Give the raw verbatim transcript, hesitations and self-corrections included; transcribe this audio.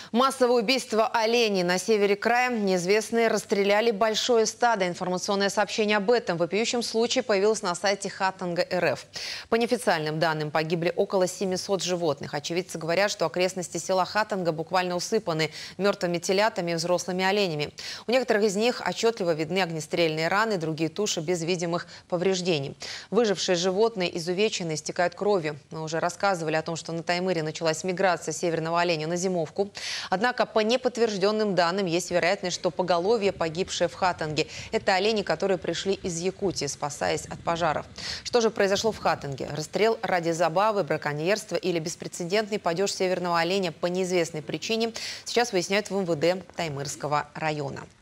Массовое убийство оленей на севере края. Неизвестные расстреляли большое стадо. Информационное сообщение об этом вопиющем случае появилось на сайте Хатанга точка эр эф. По неофициальным данным, погибли около семисот животных. Очевидцы говорят, что окрестности села Хатанга буквально усыпаны мертвыми телятами и взрослыми оленями. У некоторых из них отчетливо видны огнестрельные раны, другие туши без видимых повреждений. Выжившие животные изувечены, истекают кровью. Мы уже рассказывали о том, что на Таймыре началась миграция северного оленя на зимовку. Однако по неподтвержденным данным есть вероятность, что поголовье, погибшее в Хатанге, это олени, которые пришли из Якутии, спасаясь от пожаров. Что же произошло в Хатанге? Расстрел ради забавы, браконьерство или беспрецедентный падеж северного оленя по неизвестной причине сейчас выясняют в эм вэ дэ Таймырского района.